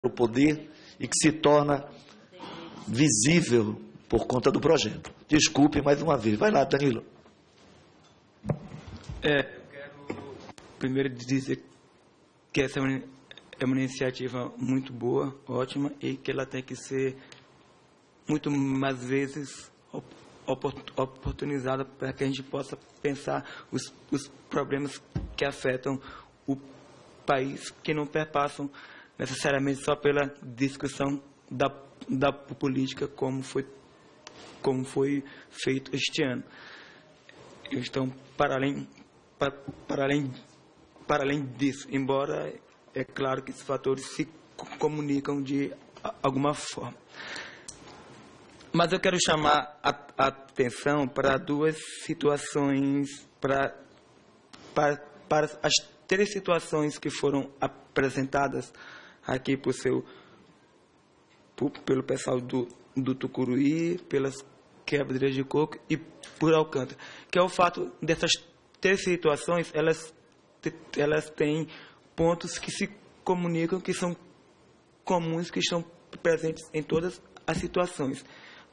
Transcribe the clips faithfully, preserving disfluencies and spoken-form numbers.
o poder e que se torna visível por conta do projeto. Desculpe mais uma vez. Vai lá, Danilo. É, eu quero primeiro dizer que essa é uma iniciativa muito boa, ótima, e que ela tem que ser muito mais vezes oportunizada para que a gente possa pensar os, os problemas que afetam o país, que não perpassam necessariamente só pela discussão da, da política, como foi, como foi feito este ano. Então, para além, para, para além, para além disso, embora é claro que esses fatores se comunicam de alguma forma. Mas eu quero chamar a, a atenção para duas situações, para, para, para as três situações que foram apresentadas aqui por seu, por, pelo pessoal do, do Tucuruí, pelas quebradeiras de coco e por Alcântara, que é o fato dessas três situações, elas, elas têm pontos que se comunicam, que são comuns, que estão presentes em todas as situações.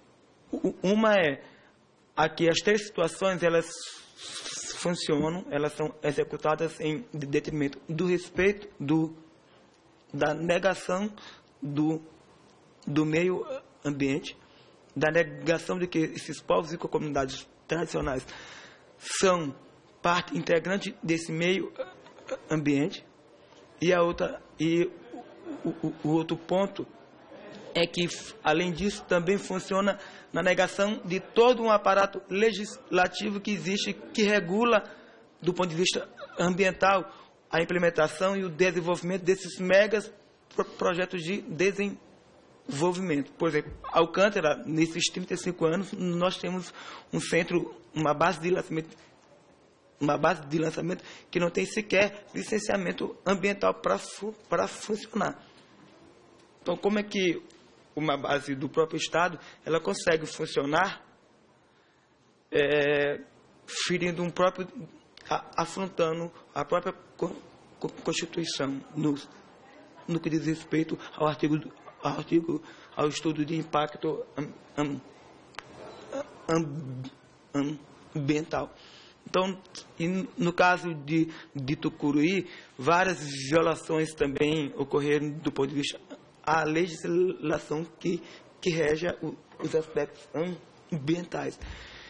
Uma é, aqui as três situações, elas funcionam, elas são executadas em detrimento do respeito, do, da negação do, do meio ambiente, da negação de que esses povos e comunidades tradicionais são parte integrante desse meio ambiente. E a outra, e o, o, o outro ponto é que, além disso, também funciona na negação de todo um aparato legislativo que existe, que regula, do ponto de vista ambiental, a implementação e o desenvolvimento desses megas projetos de desenvolvimento. Por exemplo, Alcântara, nesses trinta e cinco anos, nós temos um centro, uma base de lançamento, uma base de lançamento que não tem sequer licenciamento ambiental para funcionar. Então, como é que uma base do próprio Estado, ela consegue funcionar é, ferindo um próprio, a, afrontando a própria Constituição, no, no que diz respeito ao artigo, ao, artigo, ao estudo de impacto am, am, am, ambiental. Então, no caso de, de Tucuruí, várias violações também ocorreram do ponto de vista a legislação que, que rege os aspectos ambientais.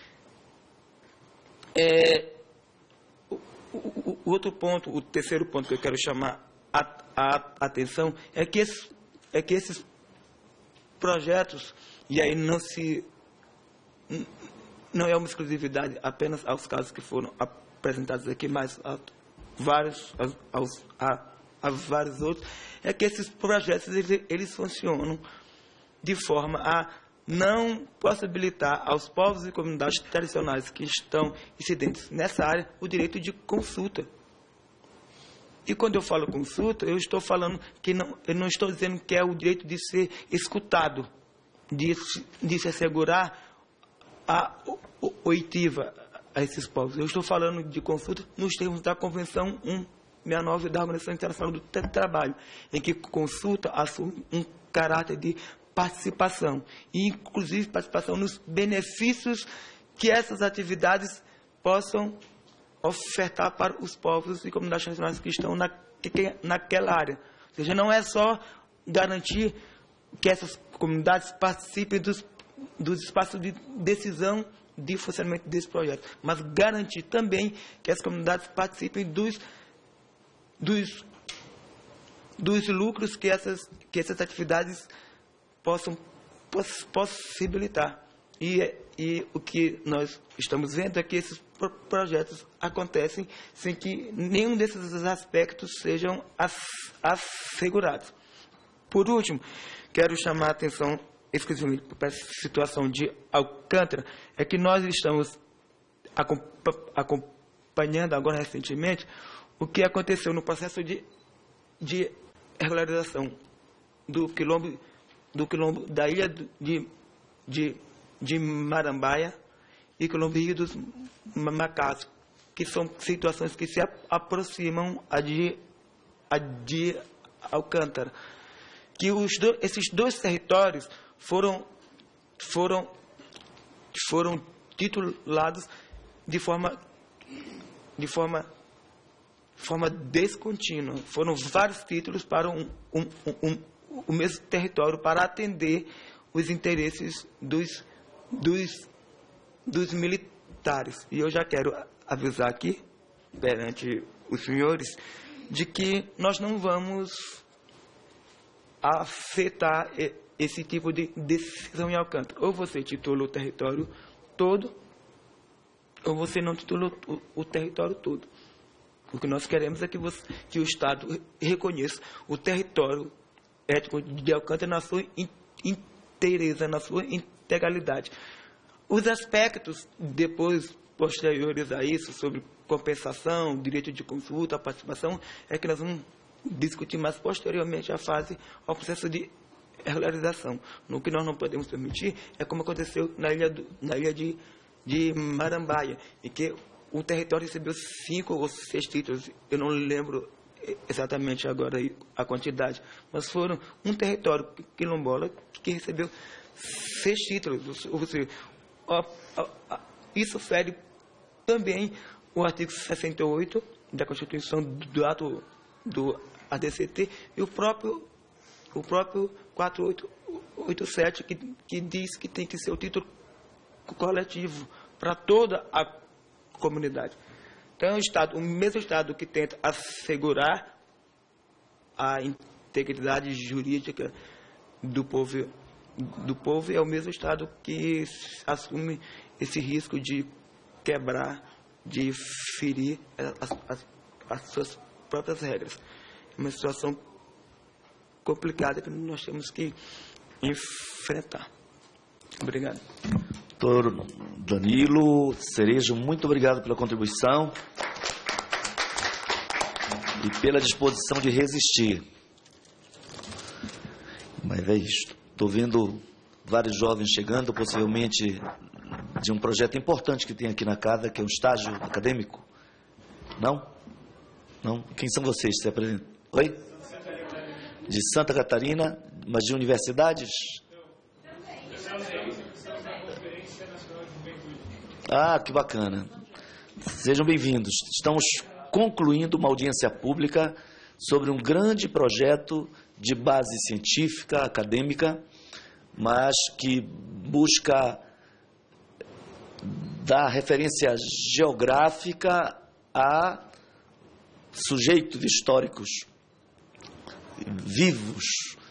É, o, o, o outro ponto, o terceiro ponto que eu quero chamar a, a atenção é que, esses, é que esses projetos, e aí não se não é uma exclusividade apenas aos casos que foram apresentados aqui, mas a vários, aos, a, a vários outros, é que esses projetos eles, eles funcionam de forma a não possibilitar aos povos e comunidades tradicionais que estão incidentes nessa área o direito de consulta. E quando eu falo consulta, eu estou falando que não, eu não estou dizendo que é o direito de ser escutado, de, de se assegurar a oitiva a esses povos. Eu estou falando de consulta nos termos da Convenção cento e sessenta e nove da Organização Internacional do Trabalho, em que consulta assume um caráter de participação, e inclusive participação nos benefícios que essas atividades possam ofertar para os povos e comunidades tradicionais que estão na, que, naquela área. Ou seja, não é só garantir que essas comunidades participem dos, dos espaços de decisão de funcionamento desse projeto, mas garantir também que as comunidades participem dos, dos, dos lucros que essas, que essas atividades possam poss, possibilitar. E, e o que nós estamos vendo é que esses projetos acontecem sem que nenhum desses aspectos sejam assegurados. Por último, quero chamar a atenção exclusivamente para a situação de Alcântara, é que nós estamos acompanhando agora recentemente o que aconteceu no processo de, de regularização do quilombo, do quilombo da ilha de, de, de Marambaia e quilombo Rio dos Macacos, que são situações que se aproximam a de, a de Alcântara. que os do, esses dois territórios foram, foram, foram titulados de forma, de forma, forma descontínua. Foram vários títulos para um, um, um, um, o mesmo território, para atender os interesses dos, dos, dos militares. E eu já quero avisar aqui, perante os senhores, de que nós não vamos afetar esse tipo de decisão em Alcântara. Ou você titula o território todo, ou você não titula o, o território todo. O que nós queremos é que, você, que o Estado reconheça o território étnico de Alcântara na sua inteireza, na sua integralidade. Os aspectos depois posteriores a isso, sobre compensação, direito de consulta, participação, é que nós vamos discutir mais posteriormente a fase, ao processo de regularização. No que nós não podemos permitir é como aconteceu na ilha, do, na ilha de, de Marambaia, em que o território recebeu cinco ou seis títulos, eu não lembro exatamente agora a quantidade, mas foram um território quilombola que recebeu seis títulos. Ou seja, isso fere também o artigo sessenta e oito da Constituição do ato do A D C T e o próprio, o próprio quatrocentos e oitenta e sete, que, que diz que tem que ser o título coletivo para toda a comunidade. Então, o Estado, o mesmo Estado que tenta assegurar a integridade jurídica do povo, do povo é o mesmo Estado que assume esse risco de quebrar, de ferir as, as, as suas próprias regras. É uma situação complicada que nós temos que enfrentar. Obrigado. Doutor Danilo Cerejo, muito obrigado pela contribuição e pela disposição de resistir. Mas é isto. Estou vendo vários jovens chegando, possivelmente de um projeto importante que tem aqui na casa, que é um estágio acadêmico. Não? Não? Quem são vocês? Se apresentam. Oi? De Santa Catarina, mas de universidades? Ah, que bacana. Sejam bem-vindos. Estamos concluindo uma audiência pública sobre um grande projeto de base científica, acadêmica, mas que busca dar referência geográfica a sujeitos históricos vivos,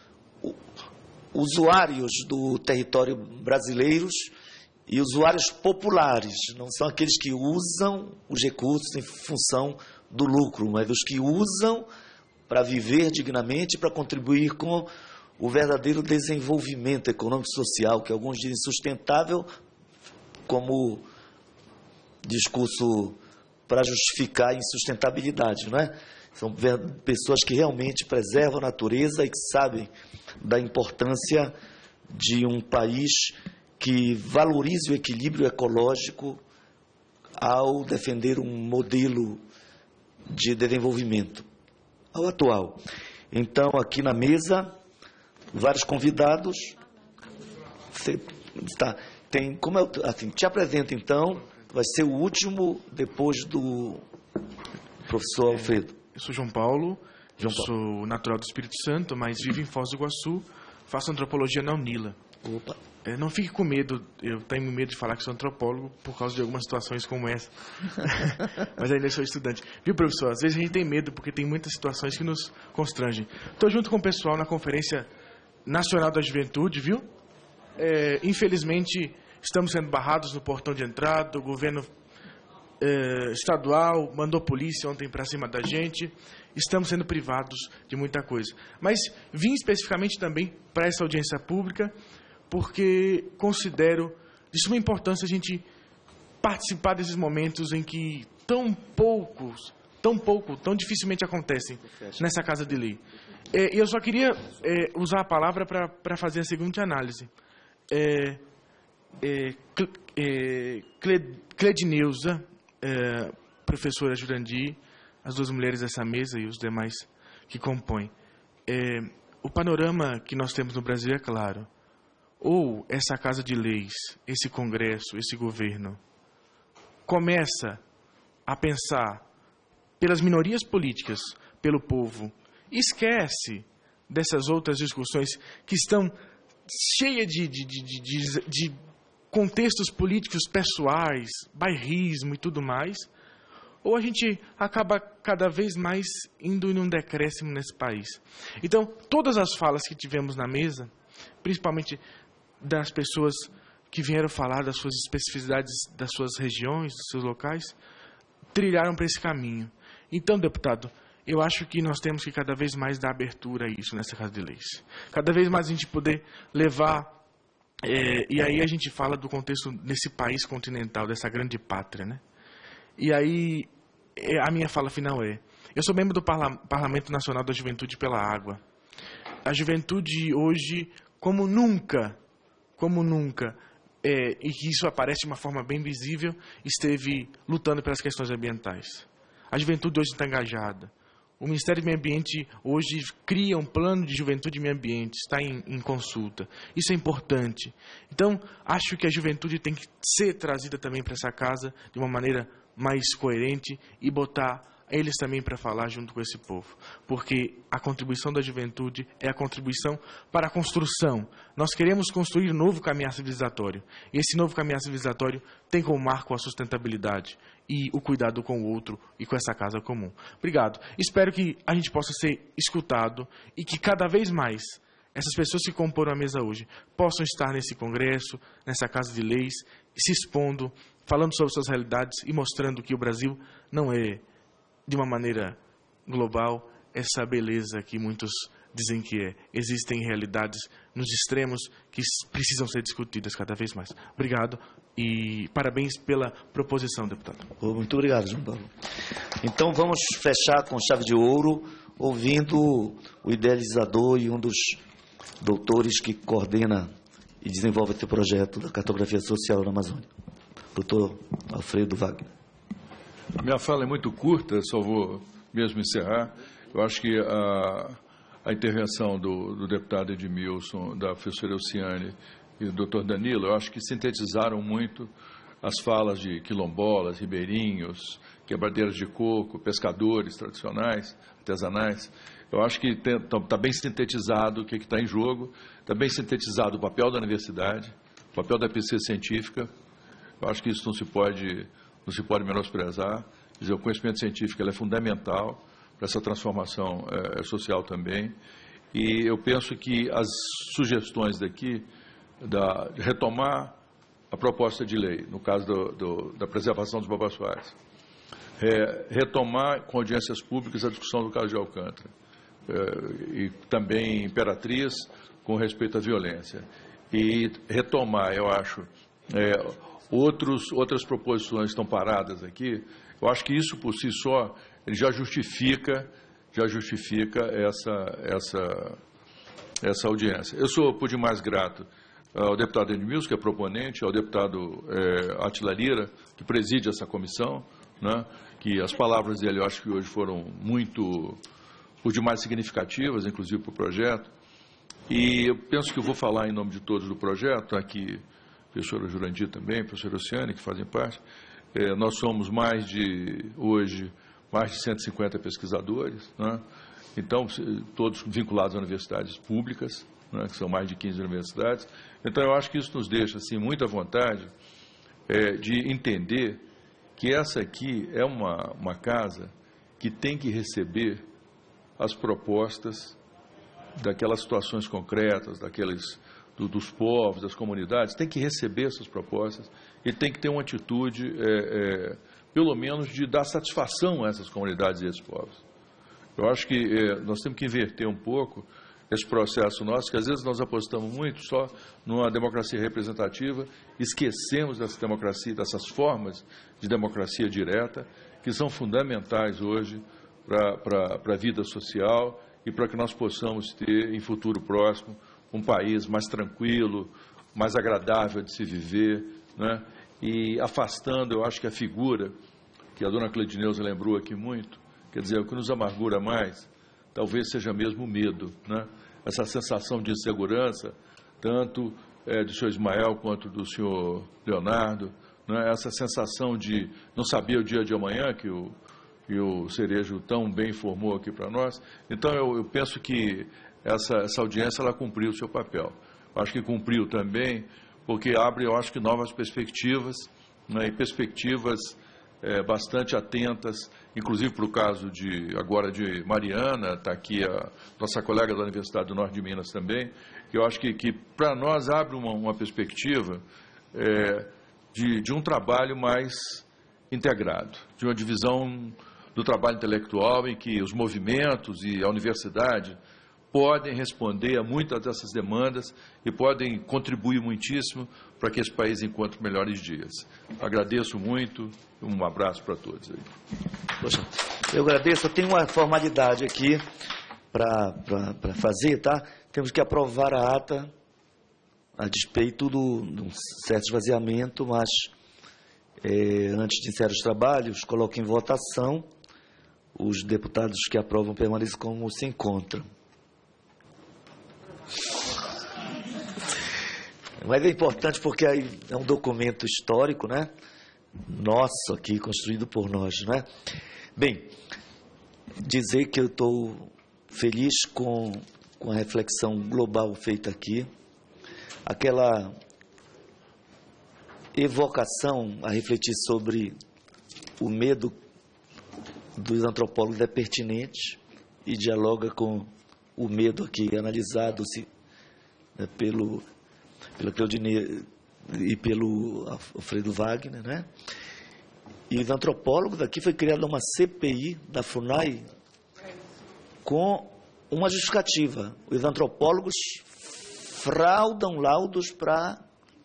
usuários do território brasileiro e usuários populares. Não são aqueles que usam os recursos em função do lucro, mas os que usam para viver dignamente, para contribuir com o verdadeiro desenvolvimento econômico e social, que alguns dizem sustentável, como discurso para justificar a insustentabilidade, não é? São pessoas que realmente preservam a natureza e que sabem da importância de um país que valorize o equilíbrio ecológico ao defender um modelo de desenvolvimento ao atual. Então, aqui na mesa, vários convidados. Você, tá, tem, como eu, assim, te apresento então, vai ser o último depois do professor Alfredo. Eu sou João Paulo, João eu Paulo. sou natural do Espírito Santo, mas vivo em Foz do Iguaçu, faço antropologia na UNILA. Opa. É, não fique com medo, eu tenho medo de falar que sou antropólogo por causa de algumas situações como essa. Mas ainda sou estudante. Viu, professor? Às vezes a gente tem medo porque tem muitas situações que nos constrangem. Estou junto com o pessoal na Conferência Nacional da Juventude, viu? É, infelizmente, estamos sendo barrados no portão de entrada, o governo é, estadual mandou polícia ontem para cima da gente, estamos sendo privados de muita coisa. Mas vim especificamente também para essa audiência pública, porque considero de suma importância a gente participar desses momentos em que tão poucos, tão pouco, tão dificilmente acontecem nessa casa de lei. É, eu só queria é, usar a palavra para fazer a seguinte análise. É, é, é, Cledineuza, é, professora Jurandir, as duas mulheres dessa mesa e os demais que compõem. É, o panorama que nós temos no Brasil é claro. Ou essa Casa de Leis, esse Congresso, esse governo, começa a pensar pelas minorias políticas, pelo povo, esquece dessas outras discussões que estão cheias de, de, de, de, de contextos políticos pessoais, bairrismo e tudo mais, ou a gente acaba cada vez mais indo em um decréscimo nesse país. Então, todas as falas que tivemos na mesa, principalmente das pessoas que vieram falar das suas especificidades, das suas regiões, dos seus locais, trilharam para esse caminho. Então, deputado, eu acho que nós temos que cada vez mais dar abertura a isso nessa Casa de Leis. Cada vez mais a gente poder levar, é, e aí a gente fala do contexto nesse país continental, dessa grande pátria, né? E aí, a minha fala final é, eu sou membro do Parla- Parlamento Nacional da Juventude pela Água. A juventude hoje, como nunca, como nunca, é, e que isso aparece de uma forma bem visível, esteve lutando pelas questões ambientais. A juventude hoje está engajada. O Ministério do Meio Ambiente hoje cria um plano de juventude e meio ambiente, está em, em consulta. Isso é importante. Então, acho que a juventude tem que ser trazida também para essa casa de uma maneira mais coerente e botar eles também para falar junto com esse povo. Porque a contribuição da juventude é a contribuição para a construção. Nós queremos construir um novo caminhar civilizatório. E esse novo caminhar civilizatório tem como marco a sustentabilidade e o cuidado com o outro e com essa casa comum. Obrigado. Espero que a gente possa ser escutado e que cada vez mais essas pessoas que compõem a mesa hoje possam estar nesse congresso, nessa Casa de Leis, se expondo, falando sobre suas realidades e mostrando que o Brasil não é, de uma maneira global, essa beleza que muitos dizem que é. Existem realidades nos extremos que precisam ser discutidas cada vez mais. Obrigado e parabéns pela proposição, deputado. Muito obrigado, João Paulo. Então vamos fechar com chave de ouro, ouvindo o idealizador e um dos doutores que coordena e desenvolve esse projeto da cartografia social na Amazônia, doutor Alfredo Wagner. Minha fala é muito curta, só vou mesmo encerrar. Eu acho que a, a intervenção do, do deputado Edmilson, da professora Elciane e do doutor Danilo, eu acho que sintetizaram muito as falas de quilombolas, ribeirinhos, quebradeiras de coco, pescadores tradicionais, artesanais. Eu acho que está bem sintetizado o que está em jogo, está bem sintetizado o papel da universidade, o papel da pesquisa científica. Eu acho que isso não se pode... não se pode menosprezar. Quer dizer, o conhecimento científico ele é fundamental para essa transformação é, social também. E eu penso que as sugestões daqui, da, de retomar a proposta de lei, no caso do, do, da preservação dos babassuais, é, retomar com audiências públicas a discussão do caso de Alcântara, é, e também Imperatriz com respeito à violência. E retomar, eu acho, é, Outros, outras proposições estão paradas aqui. Eu acho que isso por si só ele já justifica, já justifica essa, essa, essa audiência. Eu sou por demais grato ao deputado Edmilson, que é proponente, ao deputado é, Átila Lira, que preside essa comissão, né, que as palavras dele eu acho que hoje foram muito, por demais significativas, inclusive para o projeto. E eu penso que eu vou falar em nome de todos do projeto, aqui professora Jurandir também, professora Oceane, que fazem parte. É, nós somos mais de, hoje, mais de cento e cinquenta pesquisadores, né? Então, todos vinculados a universidades públicas, né? Que são mais de quinze universidades. Então, eu acho que isso nos deixa, assim, muita vontade é, de entender que essa aqui é uma, uma casa que tem que receber as propostas daquelas situações concretas, daqueles... Do, dos povos, das comunidades, tem que receber essas propostas e tem que ter uma atitude, é, é, pelo menos, de dar satisfação a essas comunidades e a esses povos. Eu acho que é, nós temos que inverter um pouco esse processo nosso, que às vezes nós apostamos muito só numa democracia representativa, esquecemos dessa democracia, dessas formas de democracia direta, que são fundamentais hoje para a vida social e para que nós possamos ter, em futuro próximo, um país mais tranquilo, mais agradável de se viver, né? E afastando, eu acho que a figura, que a dona Cleidineuza lembrou aqui muito, quer dizer, o que nos amargura mais, talvez seja mesmo o medo, né? essa sensação de insegurança, tanto é, do senhor Ismael quanto do senhor Leonardo, né? Essa sensação de não saber o dia de amanhã, que o, que o Cerejo tão bem informou aqui para nós. Então, eu, eu penso que essa, essa audiência ela cumpriu o seu papel. Eu acho que cumpriu também, porque abre, eu acho que, novas perspectivas, né? E perspectivas é, bastante atentas, inclusive para o caso de, agora de Mariana, está aqui a nossa colega da Universidade do Norte de Minas também, que eu acho que, que para nós abre uma, uma perspectiva é, de, de um trabalho mais integrado, de uma divisão do trabalho intelectual em que os movimentos e a universidade podem responder a muitas dessas demandas e podem contribuir muitíssimo para que esse país encontre melhores dias. Agradeço muito, um abraço para todos aí. Poxa, eu agradeço. Eu tenho uma formalidade aqui para fazer, tá? Temos que aprovar a ata a despeito do, de um certo esvaziamento, mas é, antes de encerrar os trabalhos, coloco em votação. Os deputados que aprovam permanecem como se encontram. Mas é importante porque aí é um documento histórico, né? Nosso aqui, construído por nós, né? Bem, dizer que eu estou feliz com, com a reflexão global feita aqui. Aquela evocação a refletir sobre o medo dos antropólogos é pertinente e dialoga com o medo aqui analisado se, né, pelo, pela Claudine e pelo Alfredo Wagner, né? E os antropólogos aqui foi criada uma C P I da FUNAI com uma justificativa. Os antropólogos fraudam laudos para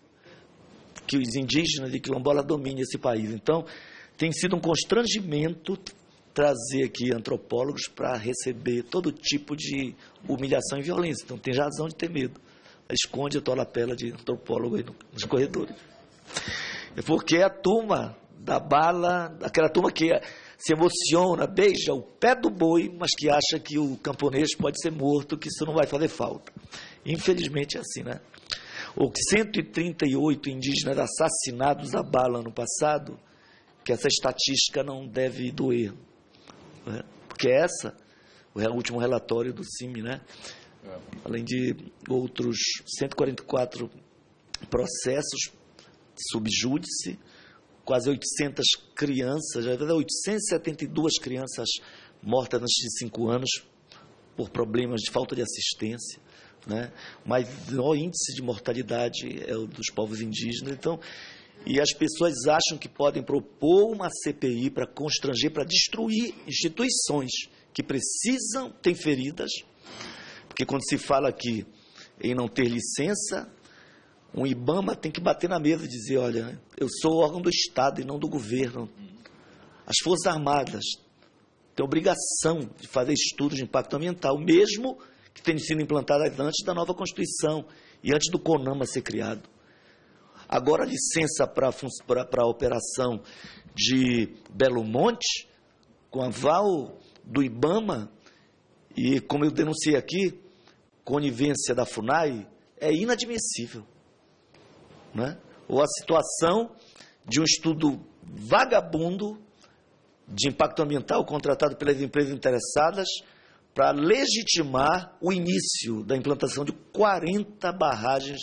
que os indígenas de quilombola dominem esse país. Então, tem sido um constrangimento trazer aqui antropólogos para receber todo tipo de humilhação e violência. Então, tem razão de ter medo. Esconde a tua lapela de antropólogo aí nos corredores. É porque a turma da bala, aquela turma que se emociona, beija o pé do boi, mas que acha que o camponês pode ser morto, que isso não vai fazer falta. Infelizmente é assim, né? Ou cento e trinta e oito indígenas assassinados a bala no passado, que essa estatística não deve doer. Né? Porque essa, o último relatório do C I M, né? É. Além de outros cento e quarenta e quatro processos subjúdice, quase oitocentas crianças, já oitocentas e setenta e duas crianças mortas antes de cinco anos por problemas de falta de assistência, né? Mas o índice de mortalidade é o dos povos indígenas. Então, e as pessoas acham que podem propor uma C P I para constranger, para destruir instituições que precisam, têm feridas, porque quando se fala aqui em não ter licença, um IBAMA tem que bater na mesa e dizer, olha, eu sou órgão do Estado e não do governo. As Forças Armadas têm obrigação de fazer estudos de impacto ambiental, mesmo que tenham sido implantadas antes da nova Constituição e antes do CONAMA ser criado. Agora, a licença para a operação de Belo Monte, com aval do IBAMA, e como eu denunciei aqui, conivência da FUNAI, é inadmissível. Né? Ou a situação de um estudo vagabundo de impacto ambiental contratado pelas empresas interessadas para legitimar o início da implantação de quarenta barragens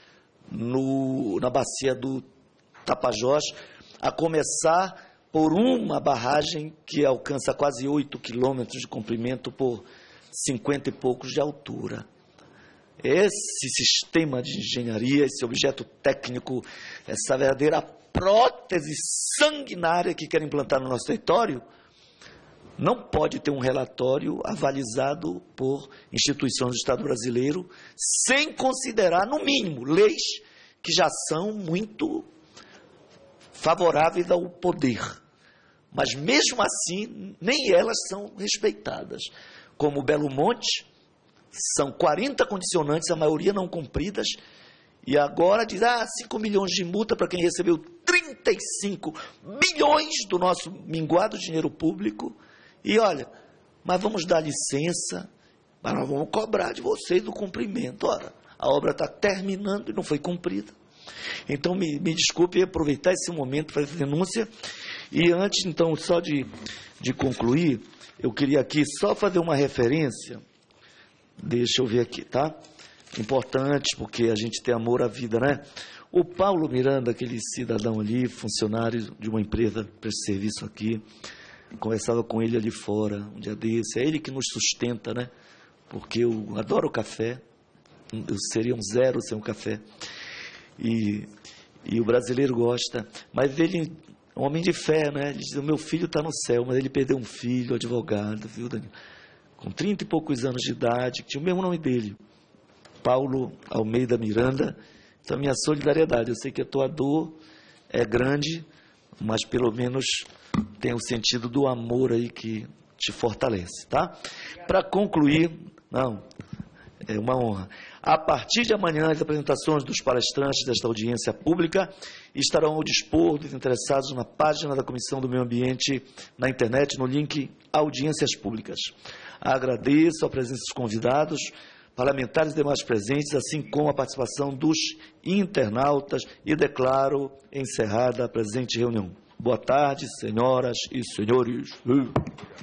no, na bacia do Tapajós, a começar por uma barragem que alcança quase oito quilômetros de comprimento por cinquenta e poucos de altura. Esse sistema de engenharia, esse objeto técnico, essa verdadeira prótese sanguinária que querem implantar no nosso território, não pode ter um relatório avalizado por instituições do Estado brasileiro, sem considerar, no mínimo, leis que já são muito favoráveis ao poder. Mas, mesmo assim, nem elas são respeitadas. Como Belo Monte, são quarenta condicionantes, a maioria não cumpridas, e agora diz, ah, cinco milhões de multa para quem recebeu trinta e cinco bilhões do nosso minguado dinheiro público, e olha, mas vamos dar licença, mas nós vamos cobrar de vocês do cumprimento. Ora, a obra está terminando e não foi cumprida. Então, me, me desculpe aproveitar esse momento para essa denúncia. E antes, então, só de, de concluir, eu queria aqui só fazer uma referência. Deixa eu ver aqui, tá? Importante, porque a gente tem amor à vida, né? O Paulo Miranda, aquele cidadão ali, funcionário de uma empresa para esse serviço aqui, conversava com ele ali fora, um dia desse. É ele que nos sustenta, né? Porque eu adoro café. Eu seria um zero sem um café. E, e o brasileiro gosta. Mas ele é um homem de fé, né? Ele diz, o meu filho está no céu, mas ele perdeu um filho, advogado, viu, Daniel? Com trinta e poucos anos de idade, que tinha o mesmo nome dele, Paulo Almeida Miranda. Então, a minha solidariedade. Eu sei que a tua dor é grande, mas pelo menos tem o sentido do amor aí que te fortalece, tá? Para concluir, não, é uma honra. A partir de amanhã, as apresentações dos palestrantes desta audiência pública estarão ao dispor dos interessados na página da Comissão do Meio Ambiente na internet, no link Audiências Públicas. Agradeço a presença dos convidados, parlamentares e demais presentes, assim como a participação dos internautas, e declaro encerrada a presente reunião. Boa tarde, senhoras e senhores.